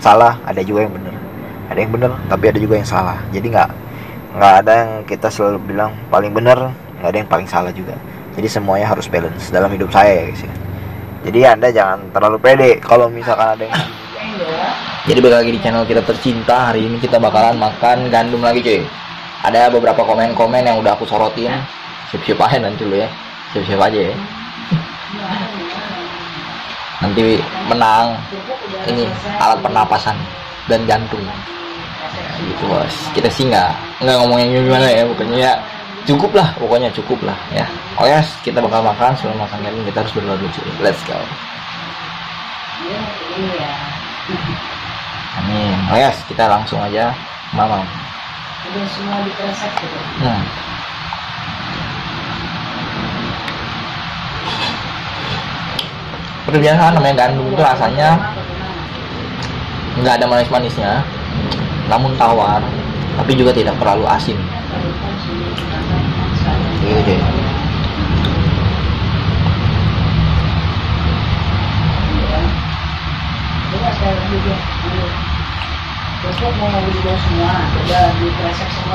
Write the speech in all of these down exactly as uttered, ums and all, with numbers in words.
salah, ada juga yang benar. Ada yang benar tapi ada juga yang salah. Jadi nggak nggak ada yang kita selalu bilang paling benar, nggak ada yang paling salah juga. Jadi semuanya harus balance dalam hidup saya ya guys ya. Jadi Anda jangan terlalu pede kalau misalkan ada yang jadi balik lagi di channel kita tercinta. Hari ini kita bakalan makan gandum lagi cuy. Ada beberapa komen-komen yang udah aku sorotin. Siap-siap aja nanti lu ya. Siap-siap aja ya. Nanti menang ini alat pernapasan dan jantung. Ya, gitu bos. Kita sih nggak nggak ngomongin gimana ya, pokoknya ya cukup lah, pokoknya cukup lah ya. Oh ya, yes, kita bakal makan. Sebelum makan gandum kita harus berdoa dulu cuy. Let's go. Amin. Oh ya, yes, kita langsung aja mamam. Udah semua dikresek gitu. Hmm. Seperti biasa namanya gandum itu rasanya nggak ada manis-manisnya, namun tawar, tapi juga tidak terlalu asin. Gitu deh. Besok mau dibawa semua, udah dikresek semua.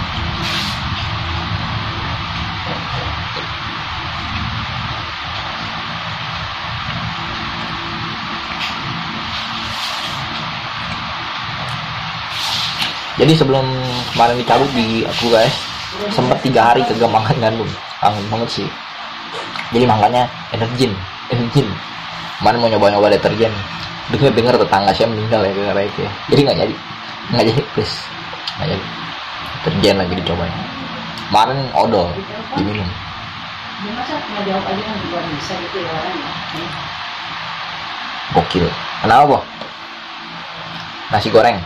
Jadi sebelum kemarin dicabut di aku guys, sempet tiga hari kagak makan gandum, kangen banget sih. Jadi makanya energin, energin. Kemarin mau nyoba-nyoba deterjen, dengar-dengar tetangga saya meninggal ya gara-gara itu ya. Jadi nggak jadi, nggak jadi please, nggak jadi. Deterjen lagi dicobain. Kemarin odol diminum. Masa nggak jawab aja yang bukan bisa gitu ya orang ya. Gokil. Kenapa boh? Nasi goreng.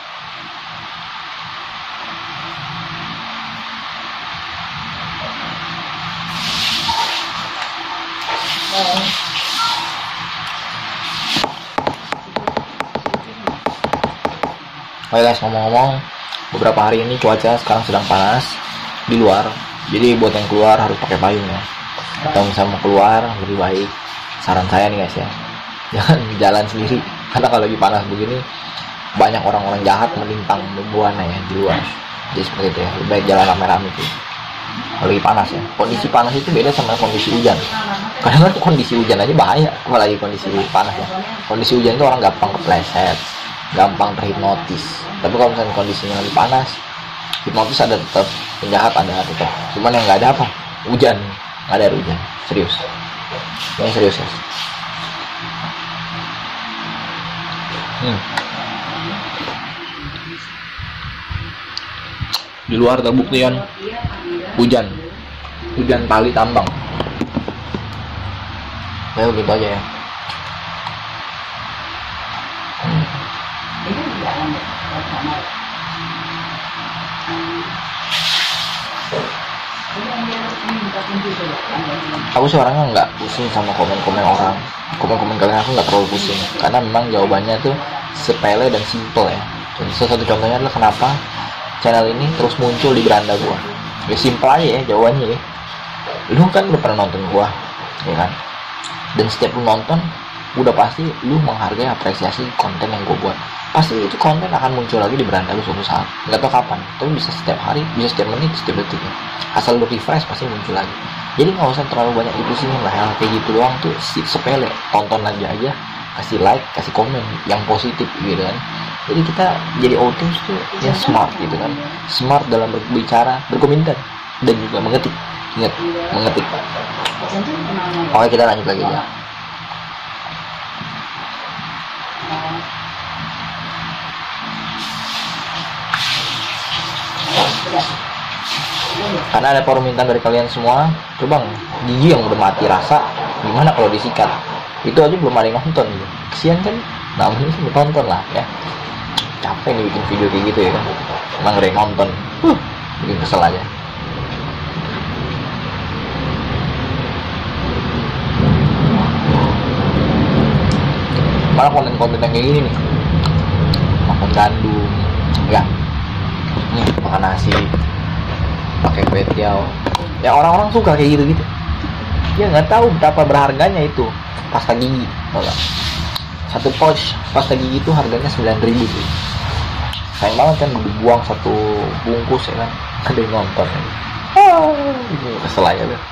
Oke guys, ngomong-ngomong, beberapa hari ini cuaca sekarang sedang panas di luar. Jadi buat yang keluar harus pakai payung ya. Atau misalnya mau keluar lebih baik, saran saya nih guys ya, jangan jalan sendiri. Karena kalau lagi panas begini banyak orang-orang jahat melintang buana ya di luar. Jadi seperti itu ya, lebih baik jalan rame-rame tuh. Kalau lagi panas ya, kondisi panas itu beda sama kondisi hujan. Karena kan kondisi hujan aja bahaya, apalagi kondisi panas ya. Kondisi hujan itu orang gampang kepleset, gampang terhipnotis. Tapi kalau misalnya kondisinya lagi panas, hipnotis ada tetap, penjahat ada tetap. Cuman yang nggak ada apa? Hujan, nggak ada hujan. Serius, ini serius ya. Hmm. Di luar terbuktian hujan, hujan tali tambang. Ya begitu aja ya. Hmm. Aku sih orangnya nggak pusing sama komen-komen orang, komen-komen kalian aku nggak terlalu pusing, karena memang jawabannya tuh sepele dan simple ya. Jadi salah satu contohnya adalah kenapa channel ini terus muncul di beranda gua. Ya simple aja ya jawabannya ya. Lu kan udah pernah nonton gua, ya kan? Dan setiap lu nonton, udah pasti lu menghargai, apresiasi konten yang gua buat. Pasti itu konten akan muncul lagi di beranda lu suatu saat. Nggak tahu kapan, tapi bisa setiap hari, bisa setiap menit, setiap detik ya. Asal lu refresh pasti muncul lagi. Jadi nggak usah terlalu banyak dipusingin lah, hal kayak gitu doang tuh sepele. Tonton lagi aja, kasih like, kasih komen yang positif gitu kan. Jadi kita jadi audiens tuh ya smart gitu kan, smart dalam berbicara, berkomentar, dan juga mengetik. Ingat, mengetik. Oke, kita lanjut lagi ya. Karena ada permintaan dari kalian semua, coba gigi yang udah mati rasa, gimana kalau disikat? Itu aja belum ada yang nonton gitu. Kesian kan? Namanya sih tonton lah ya. Capek nih bikin video kayak gitu ya kan. Emang ada yang nonton, huh, bikin kesel aja. Malah konten-konten yang kayak gini nih, makan gandum, ya, nih makan nasi, pakai kue tiaw, ya orang-orang suka kayak gitu-gitu. Dia nggak tahu betapa berharganya itu pasta gigi, tau gak? satu pouch pasta gigi itu harganya sembilan ribu sih. Sayang banget kan dibuang satu bungkus ya kan, ada yang nonton ya. Ah, kesel aja deh.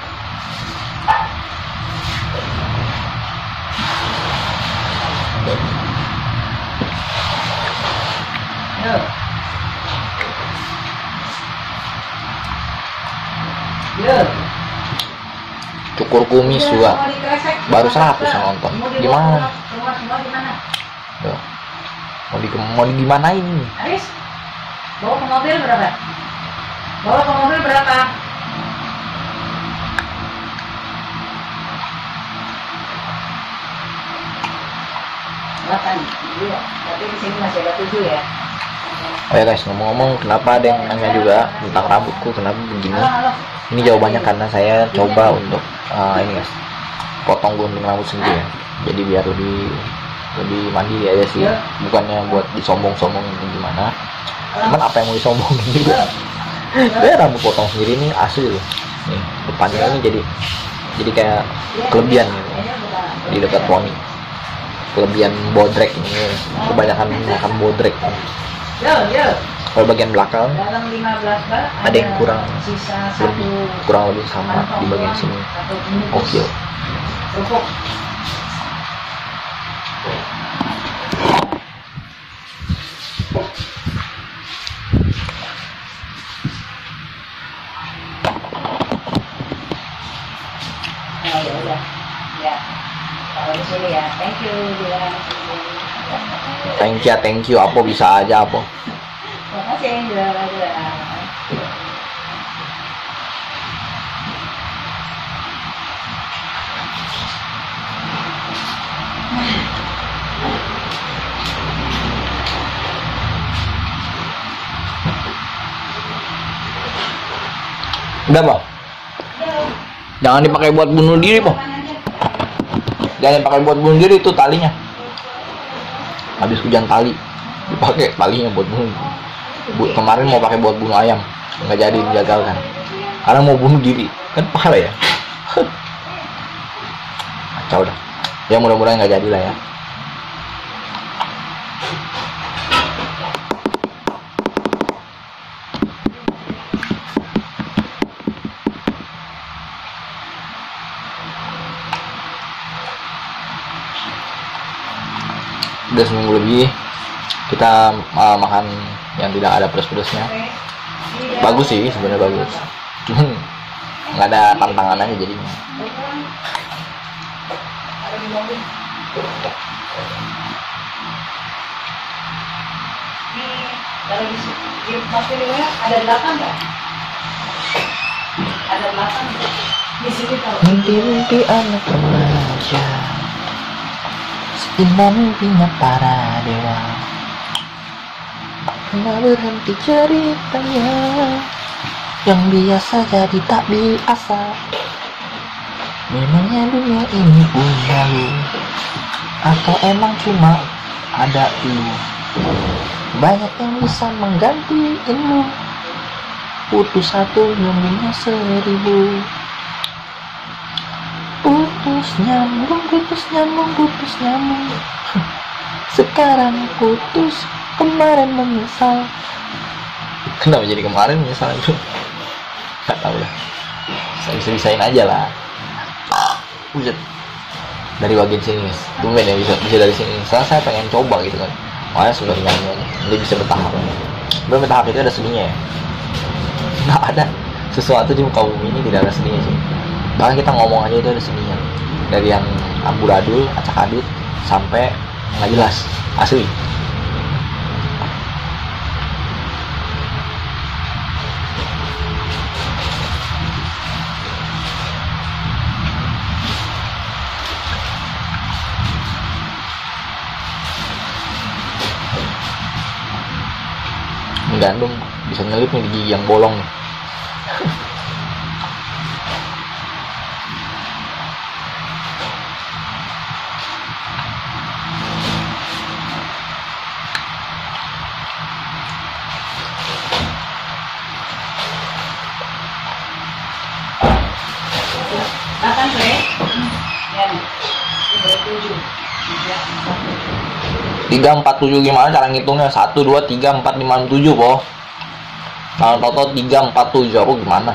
Yo. Yo. Cukur kumis juga baru seratus yang nonton. Gimana? Tuh. Mau di mau di gimana ini? Aris, bawa ke mobil berapa? Bawa ke mobil berapa? Delapan. Iya. Tapi di sini masih ada tujuh ya. Oh ya guys, ngomong-ngomong, kenapa ada yang nanya juga tentang rambutku kenapa begini? Halo, halo. Ini jawabannya karena saya coba untuk uh, ini guys, potong gunting rambut sendiri ya. Jadi biar lebih lebih mandiri aja sih, bukannya buat disombong-sombongin gimana. Cuman apa yang mau disombongin juga. Saya rambut potong sendiri ini asli loh. Nih depannya ini jadi jadi kayak kelebihan gitu di dekat poni. Kelebihan bodrek ini, kebanyakan makan bodrek. Yo, yo. Kalau bagian belakang Dalam lima belas bar ada yang kurang sisa lebih satu kurang lebih sama di bagian sini. Oke. Kerupuk. Oh, ya udah. Ya. Kalau di sini ya, thank you bilang. Thank you, thank you. Apa bisa aja apa? Makasih Angel. Udah Pak? Jangan dipakai buat bunuh diri Pak. Jangan dipakai buat bunuh diri, itu talinya. Habis hujan tali dipakai talinya buat bunuh. Bu, kemarin mau pakai buat bunuh ayam, nggak jadi, digagalkan. Karena mau bunuh diri, kan parah ya. Kacau dah. Ya mudah-mudahan nggak jadi lah ya. Udah seminggu lebih kita uh, makan yang tidak ada pedas-pedasnya. Bagus sih sebenarnya, bagus, cuman nggak ada tantangan aja jadinya. Ada di mobil. Ini kalau di di Mas Pilihnya ada delapan nggak? Ada delapan di sini kalau. Mimpi-mimpi anak remaja, indah mimpinya para dewa, nggak berhenti ceritanya, yang biasa jadi tak biasa. Memangnya dunia ini punya lu, atau emang cuma ada lu? Banyak yang bisa menggantiin lu, putus satu nyambungnya seribu. Putus nyambung, putus nyambung, putus nyambung. Sekarang putus, kemarin menyesal. Kenapa jadi kemarin menyesal itu? Gak tau lah. Saya bisa-bisain aja lah. Buset. Dari bagian sini guys, tumben ya bisa bisa dari sini. Soalnya saya pengen coba gitu kan. Makanya sebenarnya nyanyi aja. Jadi bisa bertahap. Belum bertahap itu ada seninya ya. Nggak ada sesuatu di muka bumi ini tidak ada seninya sih. Bahkan kita ngomong aja itu ada seninya. Dari yang amburadul, acak-adut sampai nggak jelas, asli. Gandum bisa nyelip nih di gigi yang bolong nih. Makan bre, ya nih, ini tujuh. tiga empat tujuh gimana cara ngitungnya? Satu dua tiga empat lima enam tujuh po. Kalau total tiga empat tujuh aku gimana?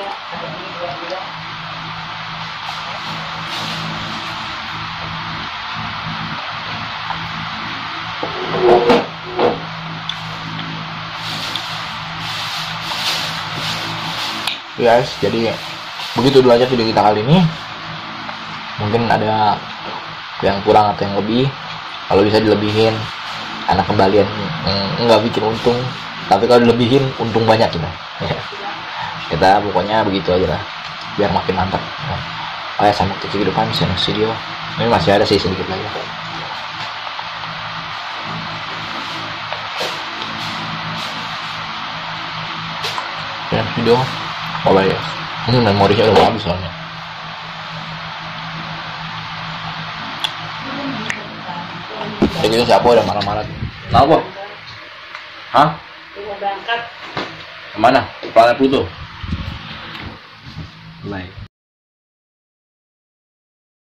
Guys, jadi begitu dulu aja video kita kali ini. Mungkin ada yang kurang atau yang lebih, kalau bisa dilebihin karena kembalian mm, nggak bikin untung, tapi kalau dilebihin untung banyak kita. Kita pokoknya begitu aja lah biar makin mantap. Oh ya, sampai ketemu di depan next video. Ini masih ada sih sedikit lagi. Ya, video mulai ya. Ini memorinya udah habis soalnya. Jadi siapa udah marah-marah? Kenapa? Hah? Mau berangkat. Kemana? Planet Pluto. Bye.